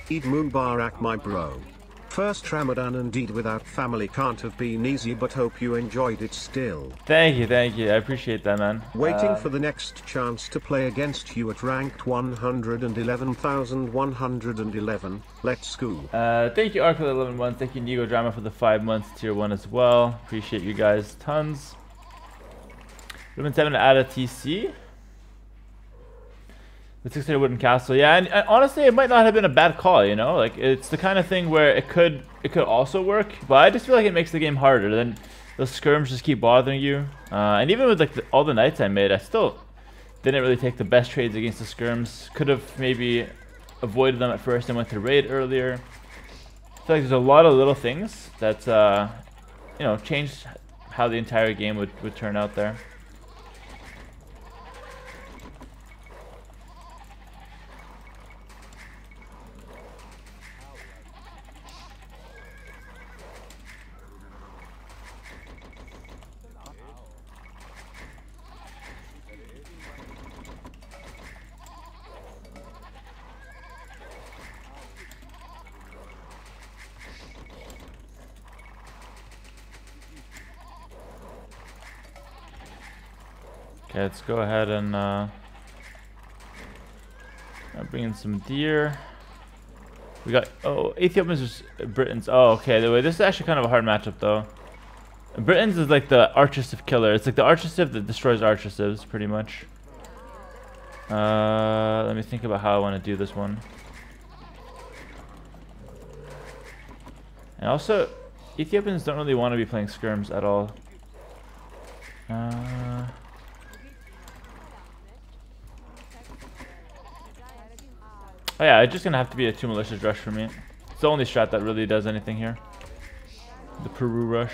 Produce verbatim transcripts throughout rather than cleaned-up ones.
Eid Mubarak, my bro. First Ramadan indeed without family can't have been easy, but hope you enjoyed it still. Thank you, thank you. I appreciate that, man. Waiting uh, for the next chance to play against you at ranked one hundred eleven thousand one hundred eleven. Let's go. Uh, thank you, Arc for the eleven months. Thank you, Nigo Drama, for the five months, tier one as well. Appreciate you guys tons. Women seven to add a T C. The six hundred Wooden Castle, yeah, and, and honestly, it might not have been a bad call, you know? Like, it's the kind of thing where it could it could also work, but I just feel like it makes the game harder. Then those skirms just keep bothering you. Uh, and even with like the, all the knights I made, I still didn't really take the best trades against the skirms. Could have maybe avoided them at first and went to raid earlier. I feel like there's a lot of little things that, uh, you know, changed how the entire game would, would turn out there. Okay, let's go ahead and uh, bring in some deer. We got, oh, Ethiopians versus Britons. Oh, okay, the way this is actually kind of a hard matchup though. Britons is like the Archiciv killer. It's like the Archiciv that destroys Archicivs, pretty much. Uh, let me think about how I want to do this one. And also, Ethiopians don't really want to be playing skirms at all. Uh... Oh yeah, it's just gonna have to be a two malicious rush for me. It's the only strat that really does anything here. The Peru rush.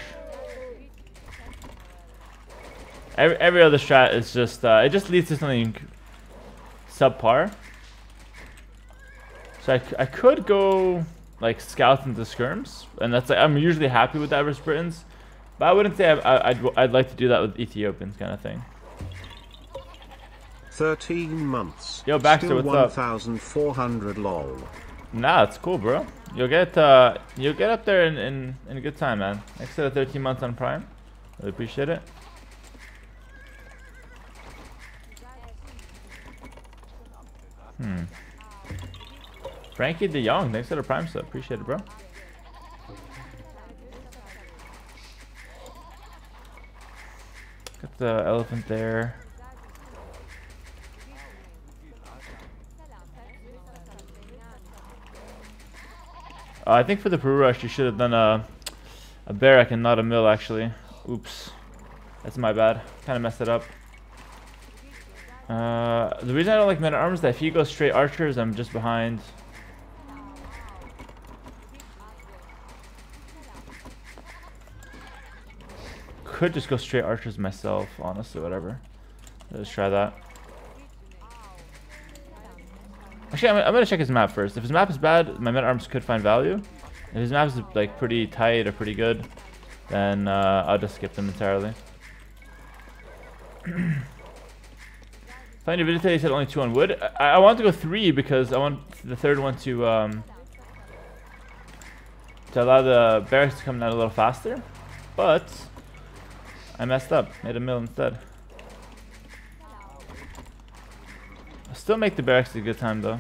Every, every other strat is just, uh, it just leads to something subpar. So I, I could go like scouts into skirms, and that's like, I'm usually happy with that versus Britons, but I wouldn't say I, I, I'd, I'd like to do that with Ethiopians kind of thing. thirteen months. Yo, Baxter, Still what's one up? thousand four hundred lol. Nah, it's cool, bro. You'll get uh, you'll get up there in, in, in a good time, man. Next to the thirteen months on Prime. Really appreciate it. Hmm. Frankie De Jong, thanks for the Prime sub. Appreciate it, bro. Got the elephant there. Uh, I think for the Peru rush, you should have done a, a barrack and not a mill, actually. Oops. That's my bad. Kind of messed it up. Uh, the reason I don't like men at arms is that if you go straight archers, I'm just behind. Could just go straight archers myself, honestly, whatever. Let's try that. Actually, I'm, I'm gonna check his map first. If his map is bad, my men at arms could find value. If his map is like pretty tight or pretty good, then uh, I'll just skip them entirely. Find your video, he said only two on wood. I, I want to go three because I want the third one to um, to allow the barracks to come down a little faster. But I messed up, made a mill instead. I'll still make the barracks a good time though.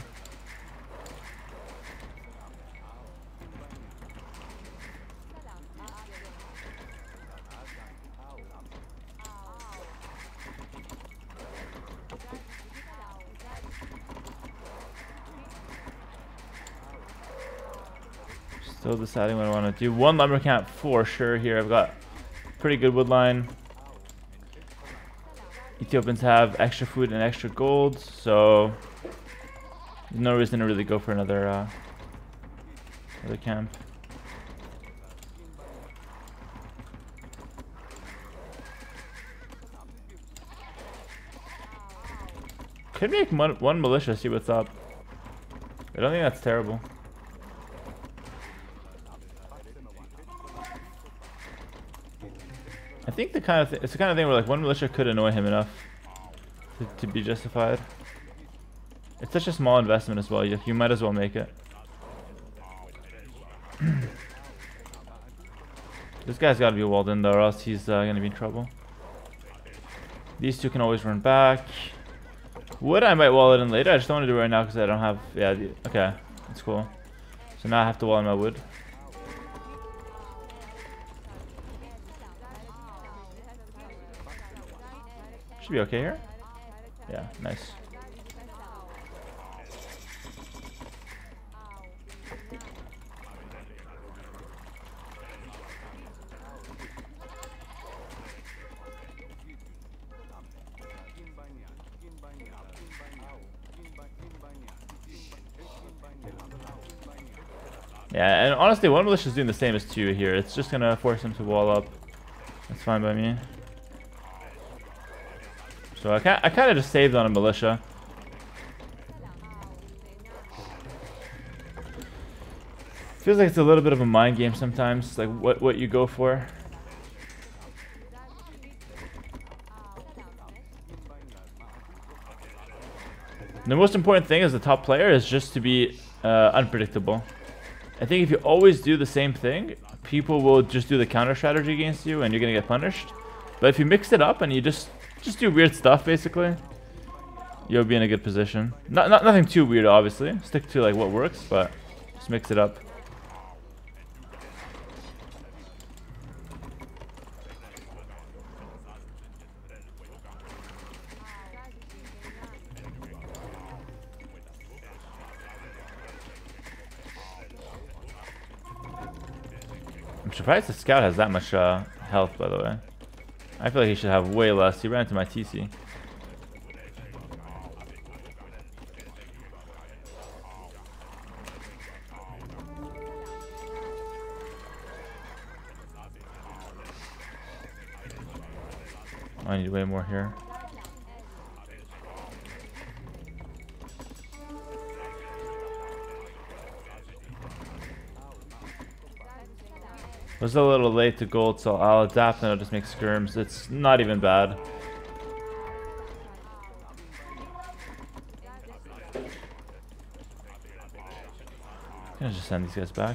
Still deciding what I want to do. One lumber camp for sure here. I've got pretty good wood line. Ethiopians have extra food and extra gold, so there's no reason to really go for another uh, another camp. Could make one, one militia, see what's up. I don't think that's terrible. I think the kind of th it's the kind of thing where like one militia could annoy him enough to, to be justified. It's such a small investment as well. You, you might as well make it. This guy's got to be walled in though, or else he's uh, gonna be in trouble. These two can always run back. Wood, I might wall it in later. I just don't want to do it right now because I don't have. Yeah. The, okay, that's cool. So now I have to wall in my wood. Should be okay here. Yeah, nice. Yeah, and honestly, one militia is doing the same as two here. It's just gonna force him to wall up. That's fine by me. So I kind I kind of just saved on a militia. Feels like it's a little bit of a mind game sometimes, like what what you go for. The most important thing as a top player is just to be uh, unpredictable. I think if you always do the same thing, people will just do the counter strategy against you and you're gonna get punished. But if you mix it up and you just just do weird stuff, basically, you'll be in a good position. Not, not nothing too weird, obviously. Stick to like what works, but just mix it up. I'm surprised the scout has that much uh, health, by the way. I feel like he should have way less. He ran into my T C. I need way more here. I was a little late to gold, so I'll adapt and I'll just make skirms. It's not even bad. I'm gonna just send these guys back.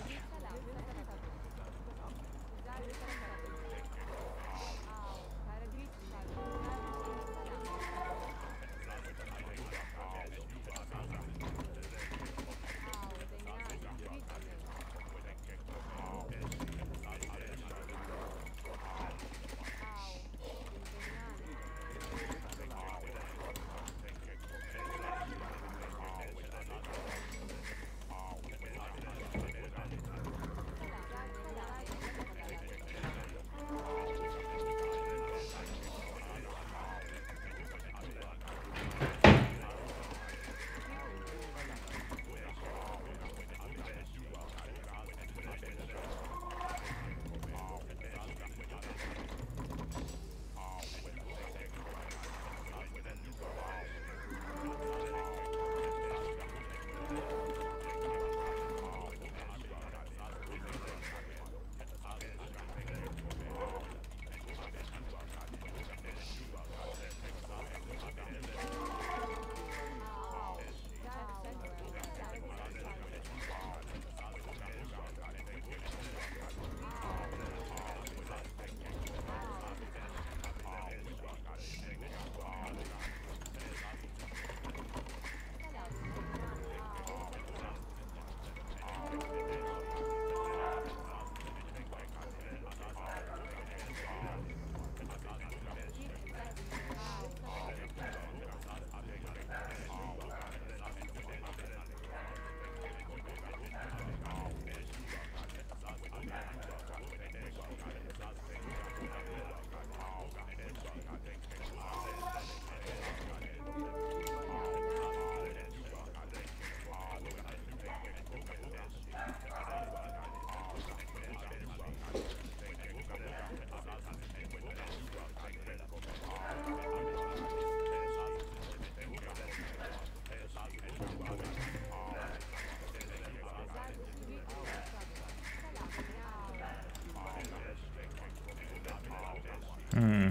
Hmm.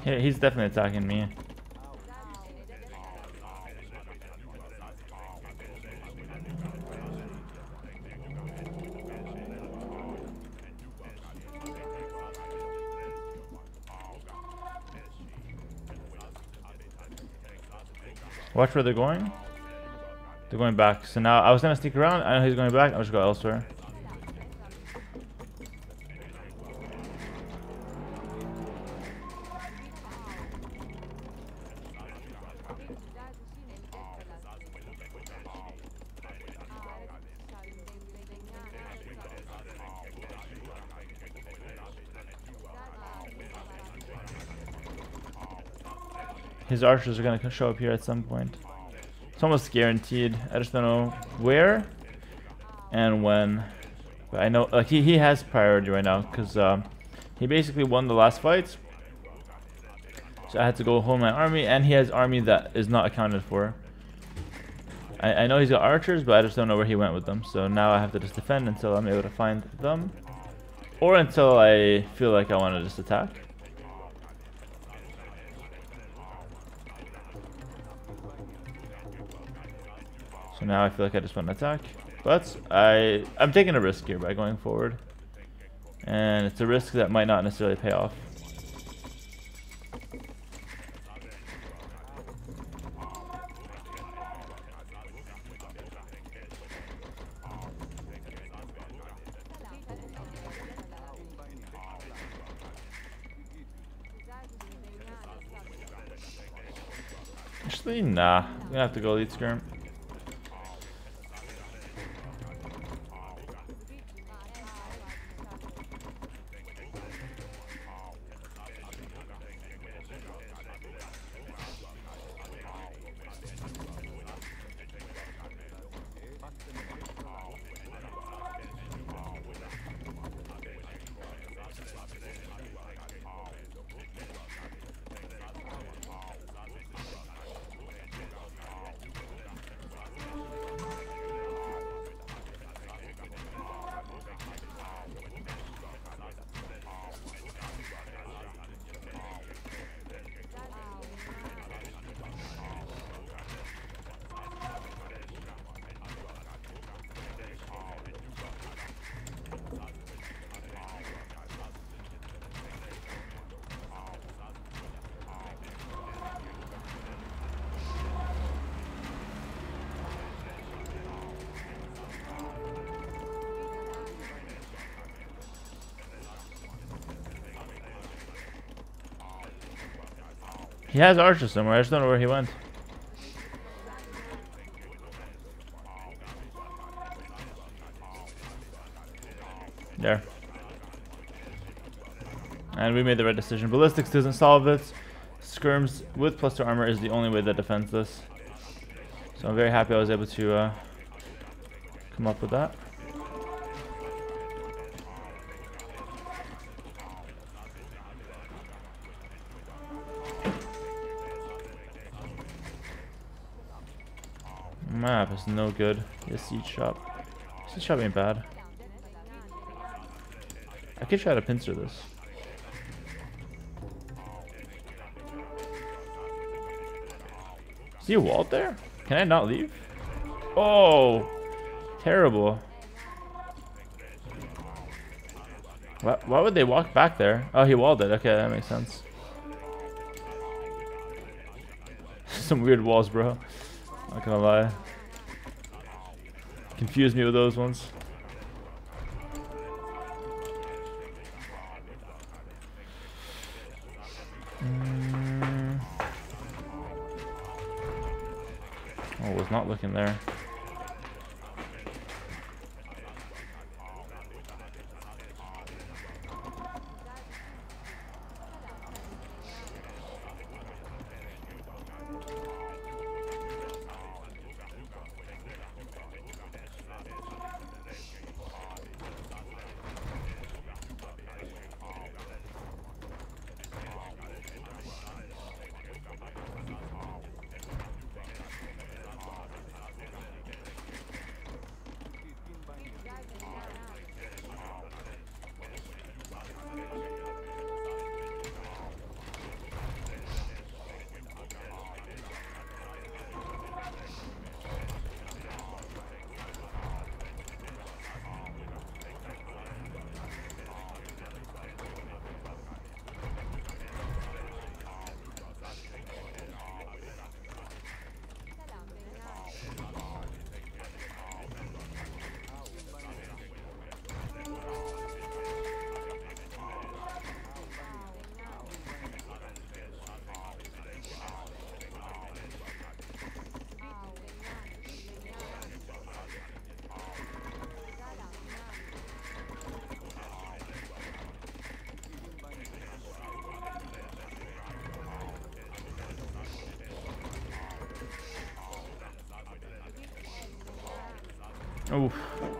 He, he's definitely attacking me. Watch where they're going. They're going back. So now I was gonna sneak around. I know he's going back. I'll just go elsewhere. His archers are gonna show up here at some point. It's almost guaranteed. I just don't know where and when. But I know like he, he has priority right now because um, he basically won the last fight. So I had to go hold my army, and he has army that is not accounted for. I, I know he's got archers, but I just don't know where he went with them. So now I have to just defend until I'm able to find them. Or until I feel like I want to just attack. So now I feel like I just want to attack. But I, I'm taking a risk here by going forward. And it's a risk that might not necessarily pay off. Actually, nah. I'm gonna have to go lead skirm. He has archers somewhere. I just don't know where he went. There. And we made the right decision. Ballistics doesn't solve it. Skirms with plus two armor is the only way that defends this. So I'm very happy I was able to uh, come up with that. Map is no good. This siege shop. Siege shop ain't bad. I could try to pincer this. Is he a wall there? Can I not leave? Oh, terrible. Why, why would they walk back there? Oh, he walled it. Okay, that makes sense. Some weird walls, bro. Not gonna lie. Confused me with those ones. Mm. Oh, was not looking there. Oof.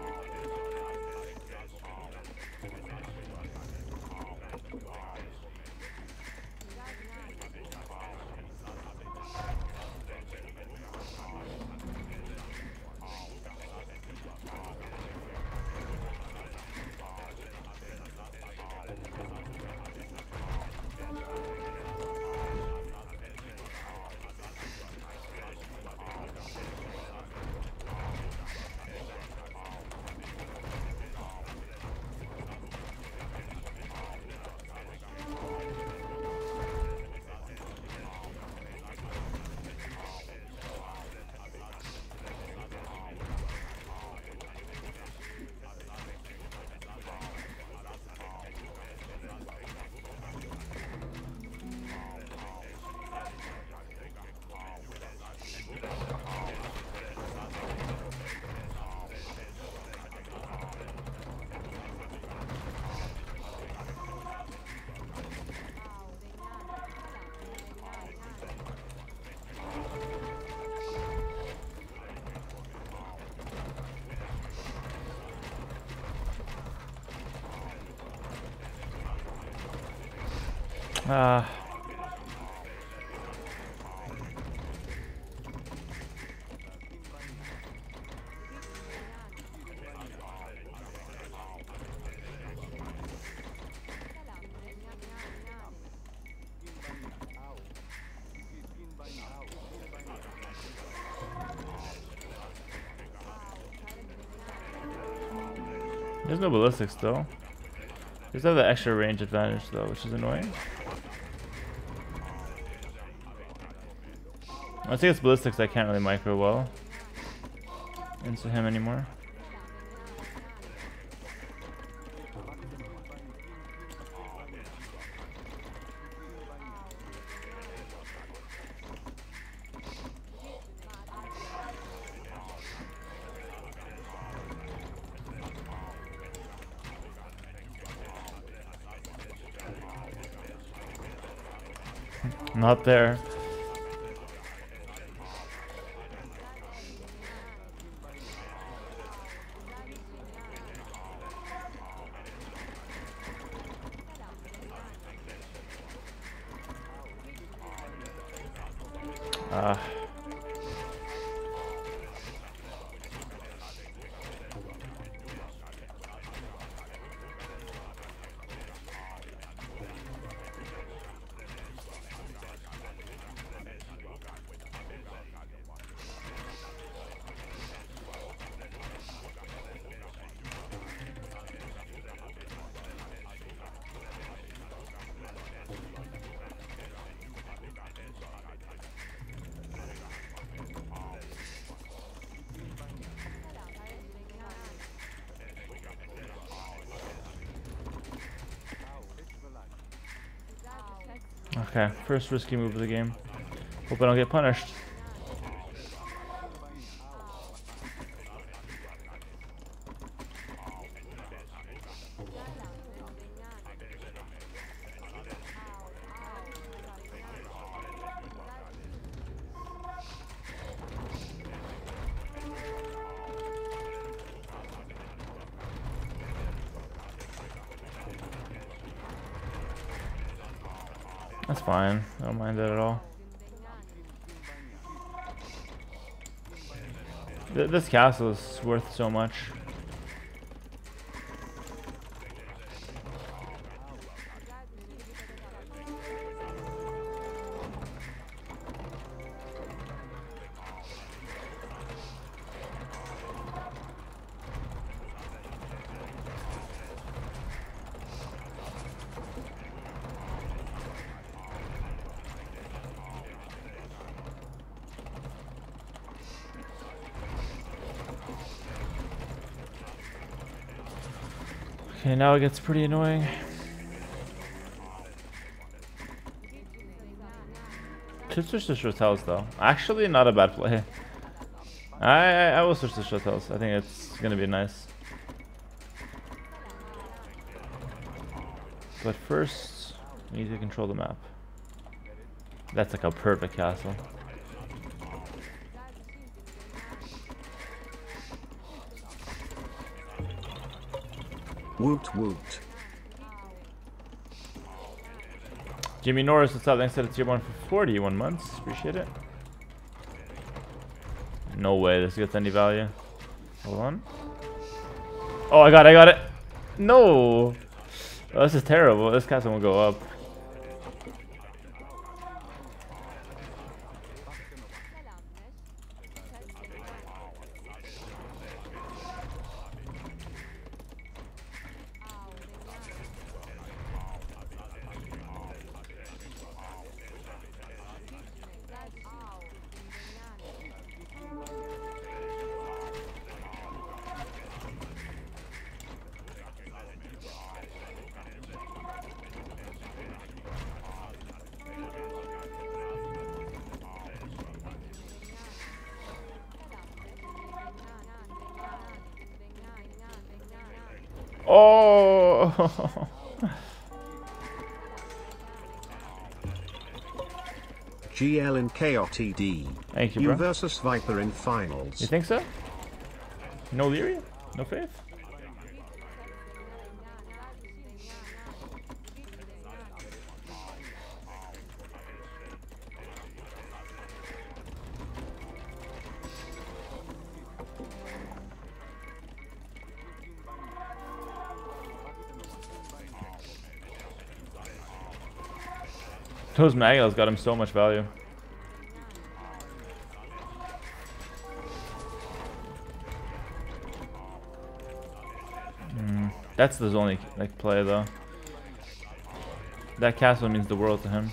Ah. There's no ballistics though. Just have the extra range advantage though, which is annoying. Once he gets ballistics, I can't really micro well into him anymore. Not there. Ah. Okay, first risky move of the game. Hope I don't get punished. That's fine. I don't mind that at all. Th this castle is worth so much. Okay, now it gets pretty annoying. Should switch to Shotels though. Actually, not a bad play. I, I I will switch to Shotels. I think it's gonna be nice. But first, we need to control the map. That's like a perfect castle. Woot woot. Jimmy Norris, what's up? Thanks to the tier one for forty-one months. Appreciate it. No way this gets any value. Hold on. Oh, I got it, I got it. No. Oh, this is terrible. This castle won't go up. Oh. G L and K O T D. Thank you, You bro. versus Viper in finals. You think so? No Leary? No faith? Those Magos got him so much value. Mm, that's his only like play though. That castle means the world to him.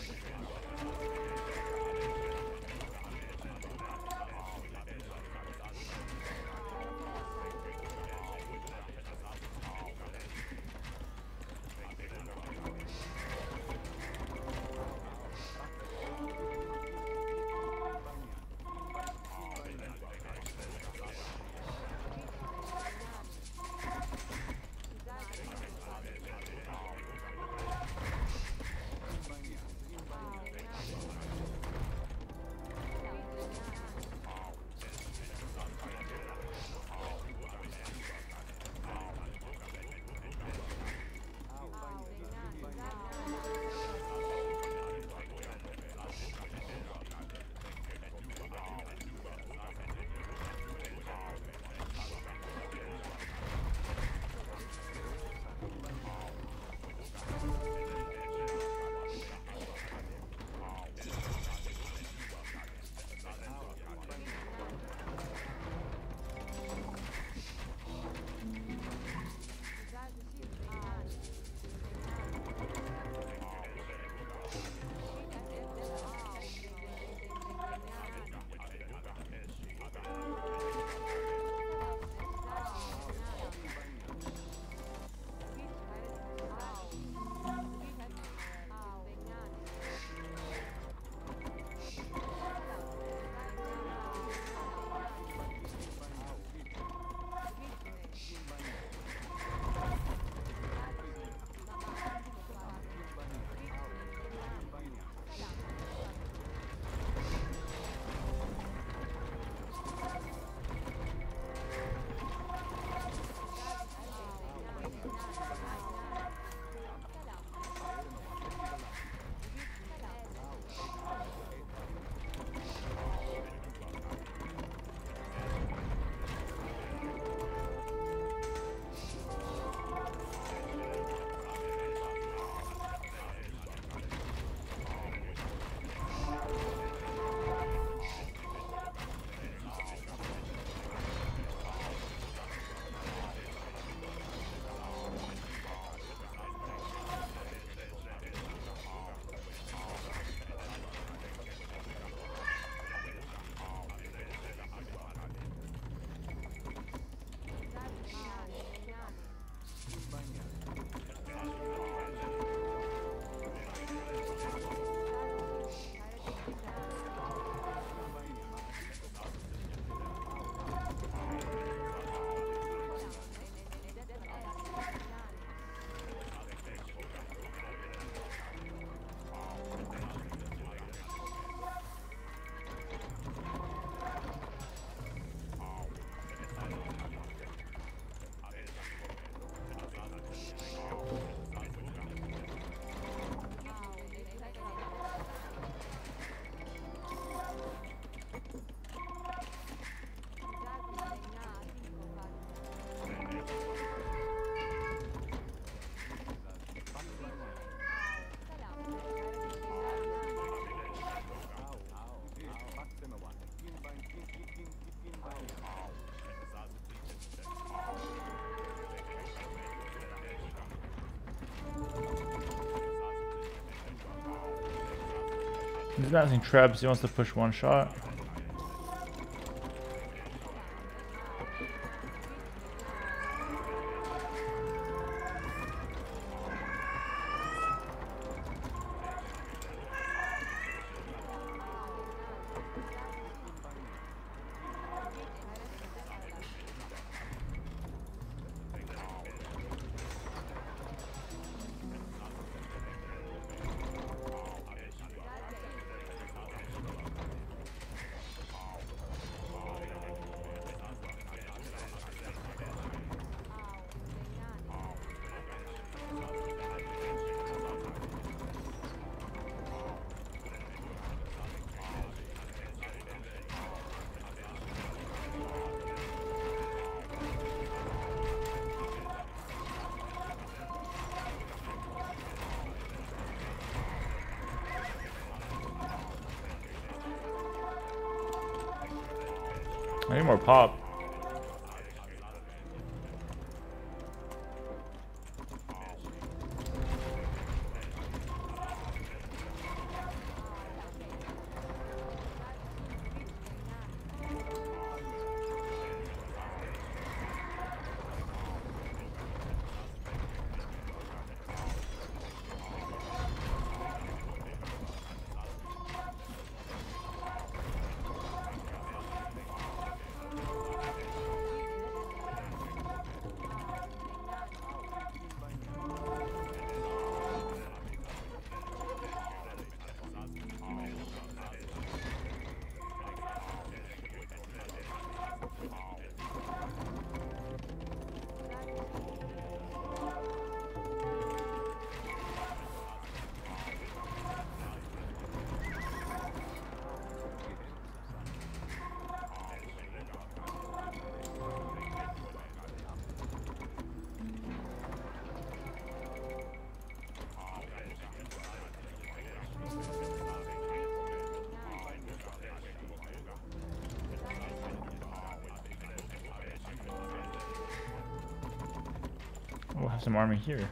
He's not using traps. He wants to push one shot. I need more pop. We'll have some army here.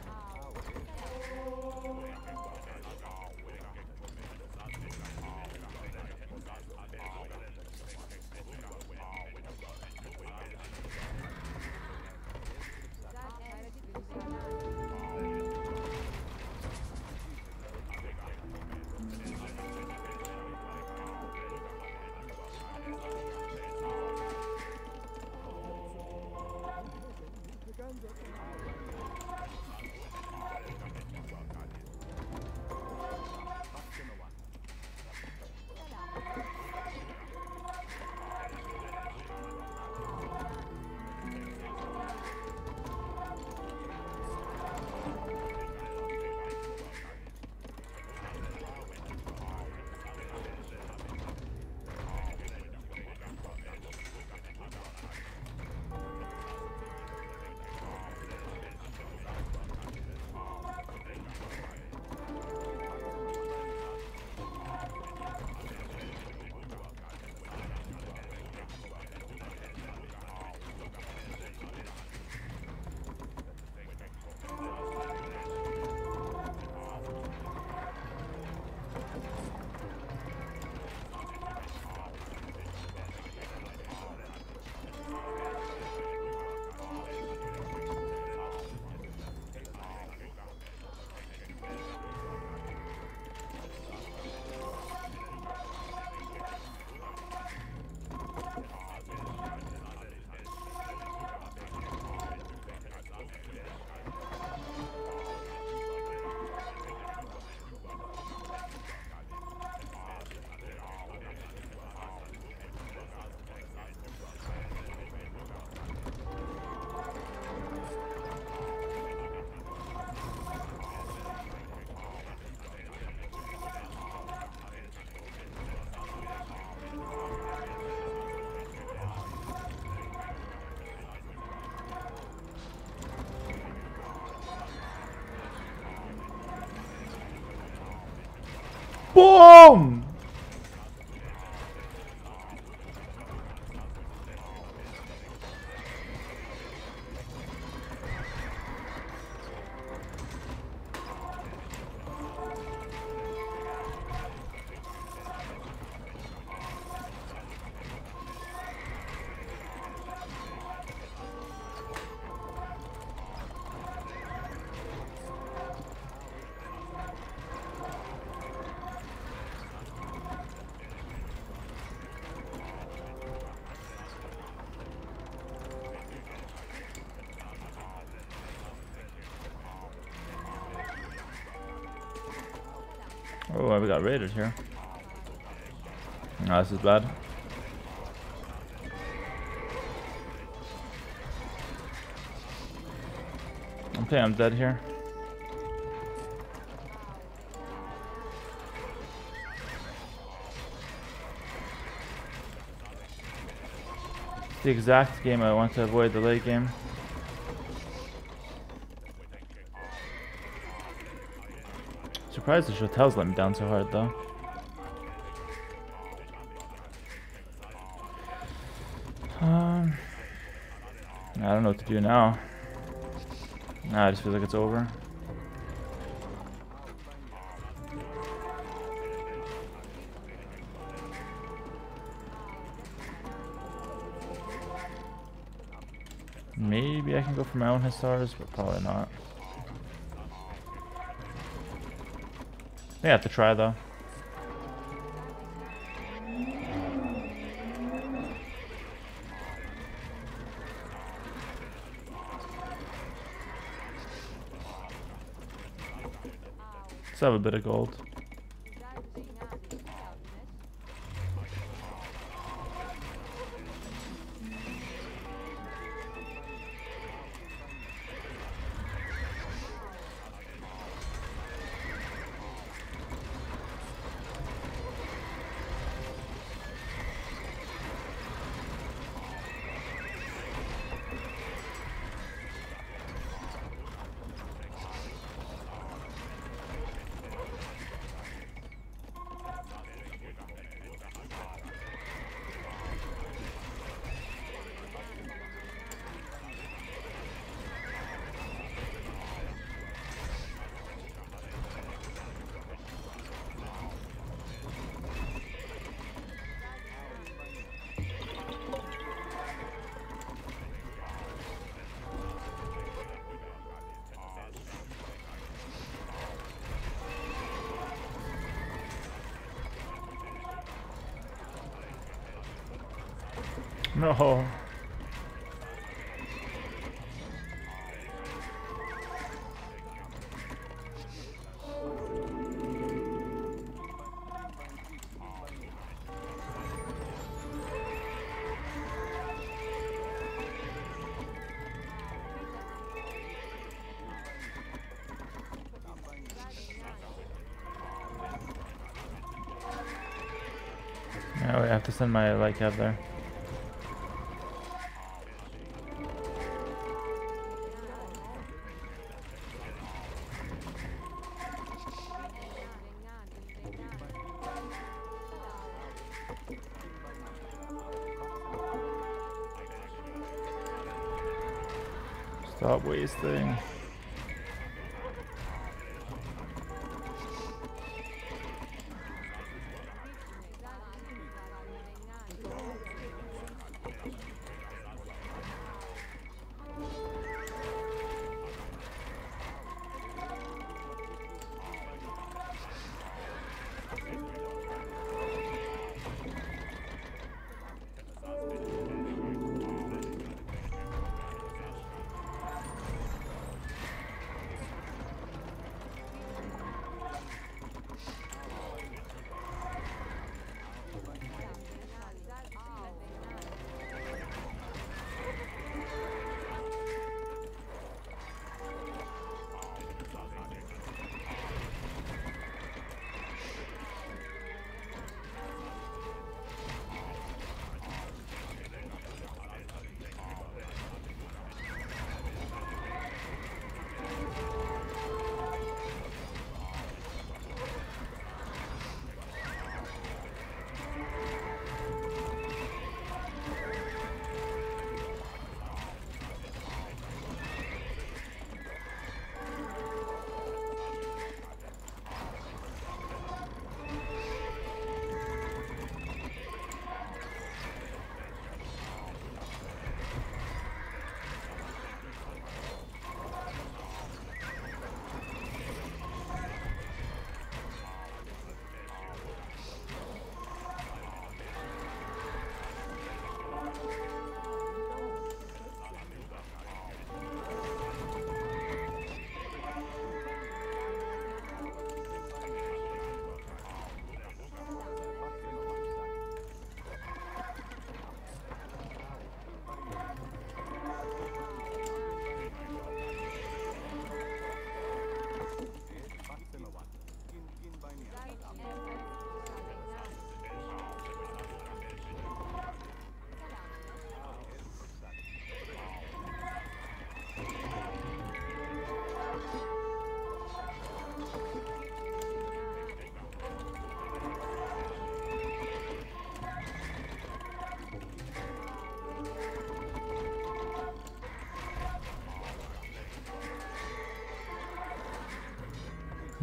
Boom! Oh, we got raided here. No, this is bad. Okay, I'm dead here. It's the exact game I want to avoid, the late game. Surprised the Cho'Tells let me down so hard though. Um, I don't know what to do now. Nah, I just feel like it's over. Maybe I can go for my own Hussars, but probably not. I have to try though. Let's have a bit of gold. No. Now I have to send my light cab there. Stop wasting.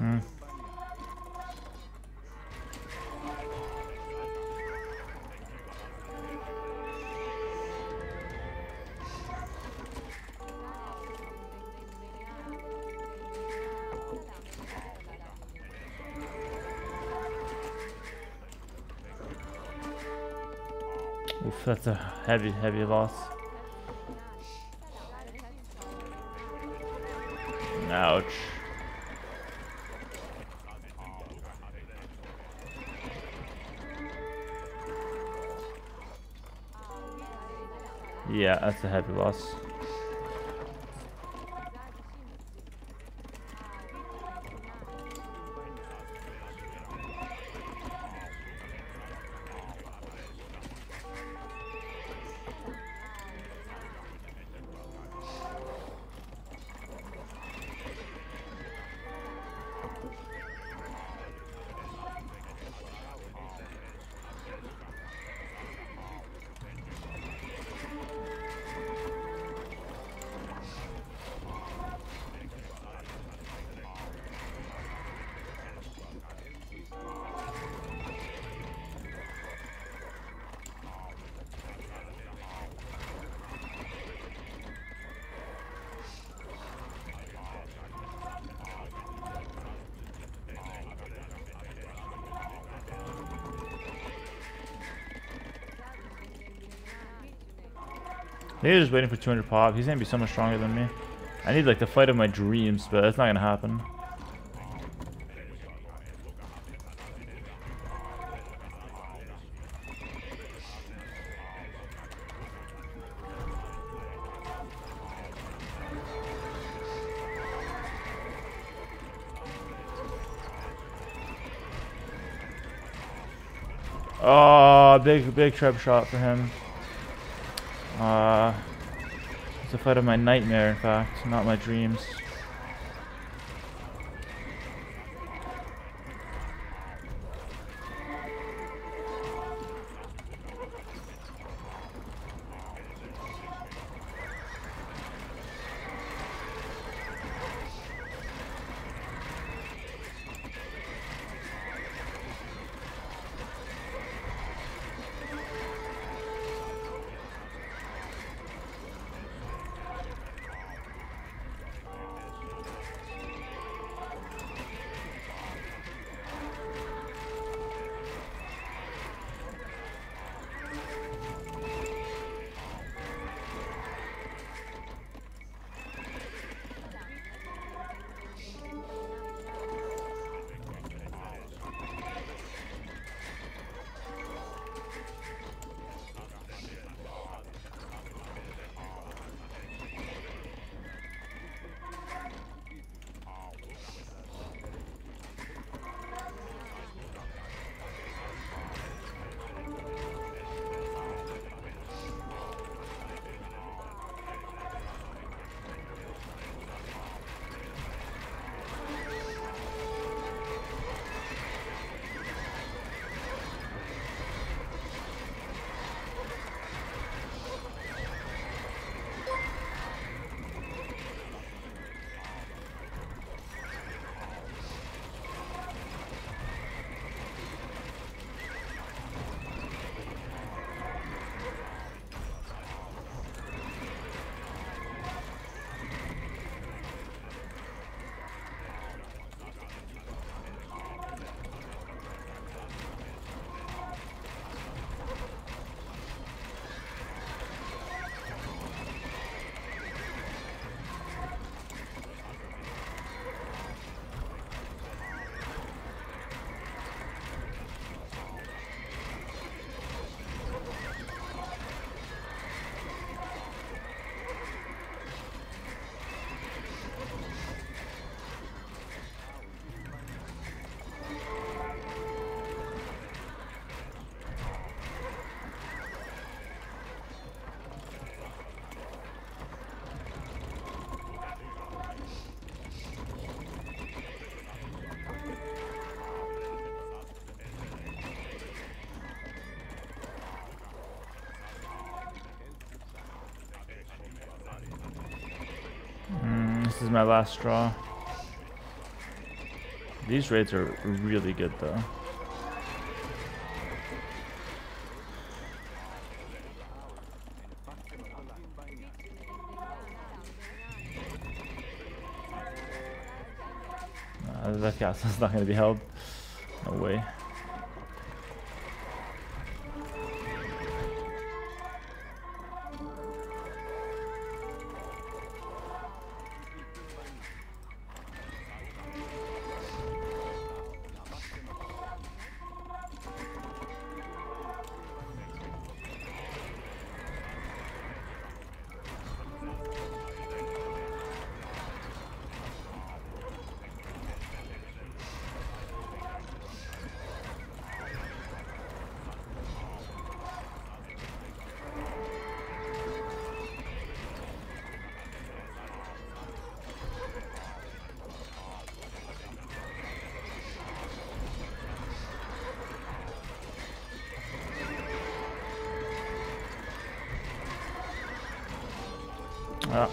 Hmm. Oof, that's a heavy, heavy loss. Ouch. Yeah, that's a heavy loss. Maybe just waiting for two hundred pop. He's gonna be so much stronger than me. I need like the fight of my dreams, but that's not gonna happen. Oh, big, big trap shot for him. Uh, it's a fight of my nightmare, in fact, not my dreams. This is my last straw. These raids are really good though. Nah, that castle's not gonna be held. No way. Ja.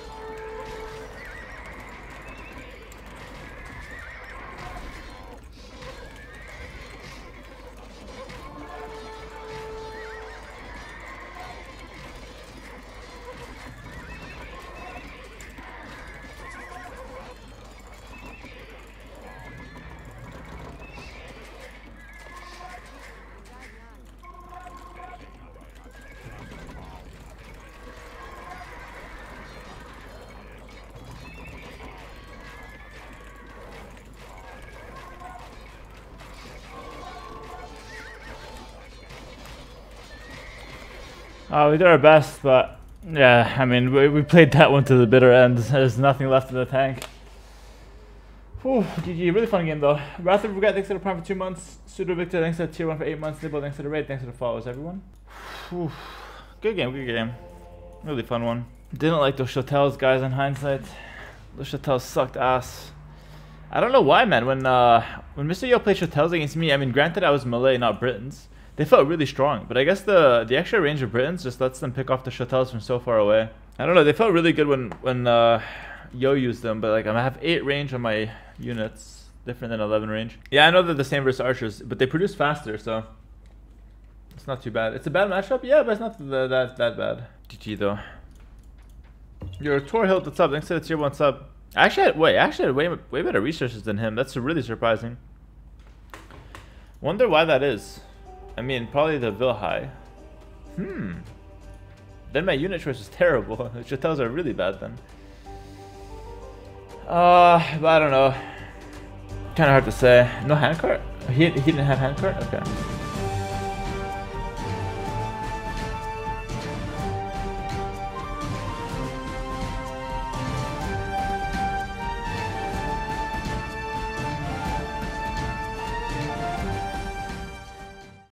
Uh, we did our best, but yeah, I mean, we, we played that one to the bitter end. There's nothing left in the tank. Whew, G G, really fun game though. Wrath of Regret, thanks to the prime for two months. Pseudo Victor, thanks to the tier one for eight months. Nibble, thanks to the raid, thanks to the follows, everyone. Whew. Good game, good game. Really fun one. Didn't like those Chatels, guys, in hindsight. Those Chatels sucked ass. I don't know why, man. When uh, when Mister Yo played Chatels against me, I mean, granted I was Malay, not Britons. They felt really strong, but I guess the the extra range of Britons just lets them pick off the Chatels from so far away. I don't know, they felt really good when when uh, Yo used them, but like I have eight range on my units, different than eleven range. Yeah, I know they're the same versus archers, but they produce faster, so it's not too bad. It's a bad matchup, yeah, but it's not that that, that bad. G G though. Your Tor Hilt, what's up? Thanks to the tier one sub. I actually had wait, I actually had way way better resources than him. That's really surprising. Wonder why that is. I mean, probably the Vilhai. Hmm. Then my unit choice was terrible. The Chatels are really bad then. Uh, but I don't know. Kind of hard to say. No handcart? He, he didn't have handcart? Okay.